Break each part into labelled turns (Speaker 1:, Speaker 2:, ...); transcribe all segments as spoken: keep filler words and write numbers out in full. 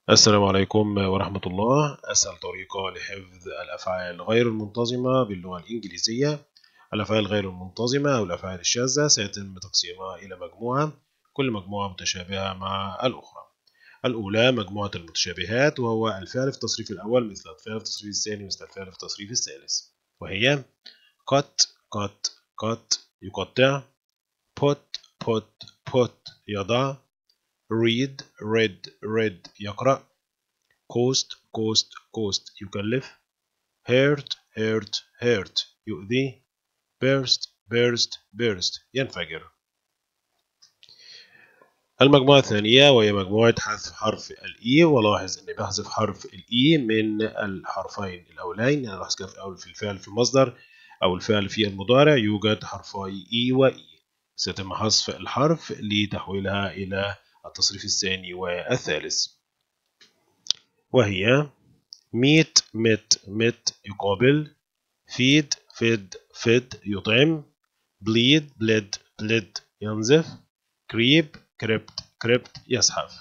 Speaker 1: السلام عليكم ورحمة الله. أسهل طريقة لحفظ الأفعال غير المنتظمة باللغة الإنجليزية. الأفعال غير المنتظمة أو الأفعال الشاذة سيتم تقسيمها إلى مجموعة، كل مجموعة متشابهة مع الأخرى. الأولى مجموعة المتشابهات، وهو الفعل في التصريف الأول مثل الفعل في التصريف الثاني مثل الفعل في التصريف الثالث، وهي cut cut cut يقطع، put put put يضع، read read read يقرأ، cost cost cost يكلف، hurt hurt hurt يؤذي، burst burst burst ينفجر. المجموعة الثانية وهي مجموعة حذف حرف الإي، ولاحظ إني بحذف حرف الإي من الحرفين الأولين، يعني لاحظ كده في الأول في الفعل في المصدر أو الفعل في المضارع يوجد حرفي إي وإي، سيتم حذف الحرف لتحويلها إلى التصريف الثاني والثالث، وهي meet met met يقابل، feed fed fed يطعم، bleed bled bled ينزف، creep crept crept يزحف.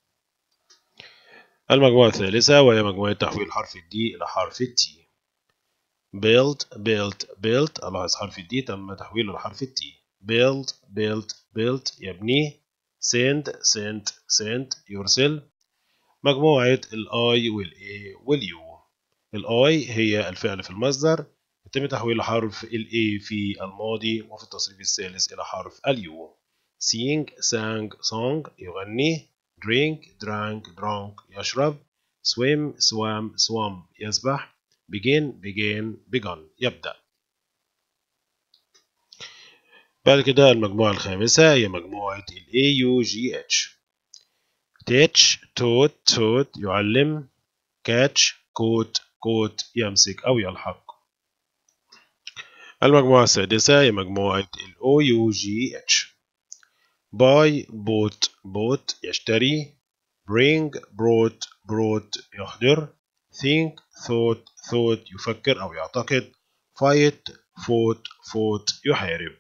Speaker 1: المجموعة الثالثة وهي مجموعة تحويل حرف الدي إلى حرف التي. build built built ألاحظ حرف الدي تم تحويله لحرف التي. build built built يبني، send sent sent يرسل. مجموعة الاي والاي واليو. الاي هي الفعل في المصدر، يتم تحويل حرف الاي في الماضي وفي التصريف الثالث إلى حرف اليو. sing sang song يغني، drink drank drunk يشرب، swim swam swam يسبح، begin began begun يبدأ. بعد كده المجموعة الخامسة هي مجموعة ال إيه يو جي إتش. teach taught taught يعلم، catch caught caught يمسك أو يلحق. المجموعة السادسة هي مجموعة ال أو يو جي إتش. buy bought bought يشتري، bring brought brought يحضر، think thought thought يفكر أو يعتقد، fight fought fought يحارب.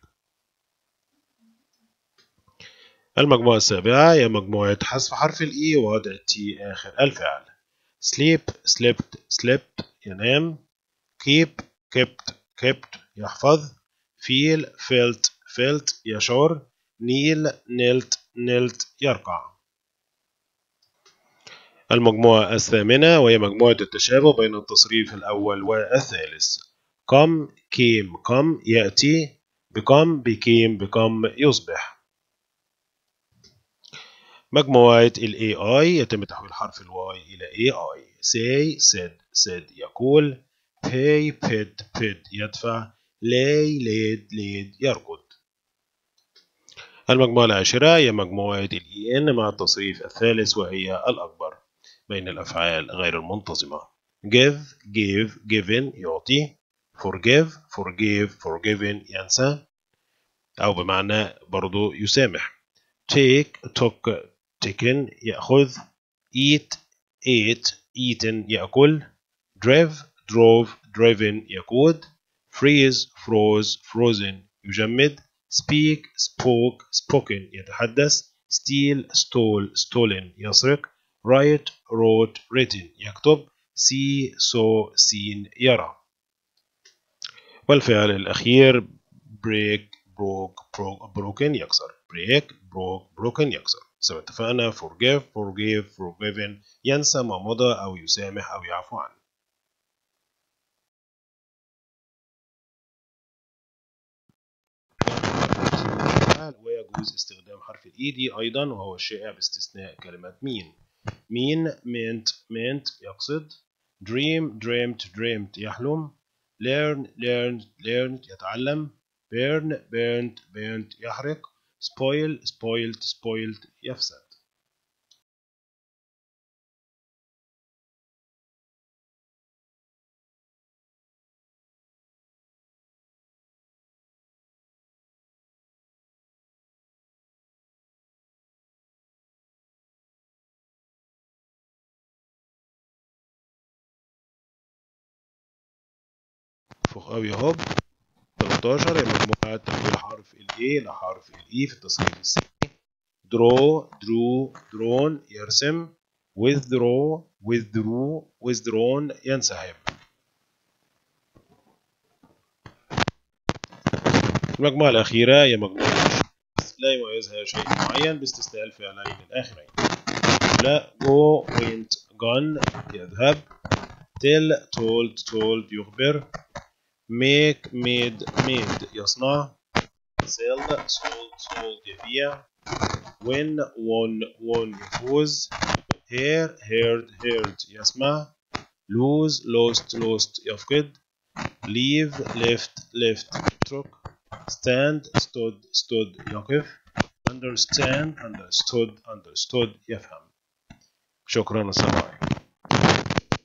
Speaker 1: المجموعة السابعة هي مجموعة حذف حرف الإي ووضع التي آخر الفعل. sleep slept slept ينام، keep kept kept يحفظ، feel felt felt يشعر، kneel knelt knelt يركع. المجموعة الثامنة وهي مجموعة التشابه بين التصريف الأول والثالث. come came come يأتي، become became become يصبح. مجموعة ال إيه آي يتم تحويل حرف الواي إلى إيه آي. say said said يقول، pay paid paid يدفع، lay laid laid يرقد. المجموعة العاشرة هي مجموعة ال إي إن مع التصريف الثالث وهي الأكبر بين الأفعال غير المنتظمة. give gave given يعطي، forgive forgave forgiven ينسى أو بمعنى برضو يسامح. take took taken يأخذ، eat ate eaten يأكل، drive drove driven يقود، freeze froze frozen يجمد، speak spoke spoken يتحدث، steal stole stolen يسرق، write wrote written يكتب، see saw seen يرى. والفعل الأخير break broke broken يكسر، break broke broken يكسر. زي ما اتفقنا forgive forgive forgiven ينسى ما مضى أو يسامح أو يعفو عنه. ويجوز استخدام حرف الإي دي أيضا، وهو الشائع باستثناء كلمة مين. مين meant meant يقصد، dream dreamt dreamt يحلم، learn learned learned يتعلم، burn burnt burnt يحرق، spoil spoiled spoiled يفسد. فوق أوي أهو. ثلاثة عشر هي مجموعة تحويل حرف ال A لحرف ال E في التصريف الثاني. draw drew drawn يرسم، withdraw withdrew withdrawn ينسحب. المجموعة الأخيرة هي مجموعة لا يميزها شيء معين باستثناء الفعلين الآخرين. لا go went gone يذهب. tell told told يخبر. make made made يصنع. sell sold sold يبيع. win won won يفوز. hear heard heard يسمع. lose lost lost يفقد. leave left left يترك. stand stood stood يقف. understand understood understood يفهم. شكرا والسلام عليكم.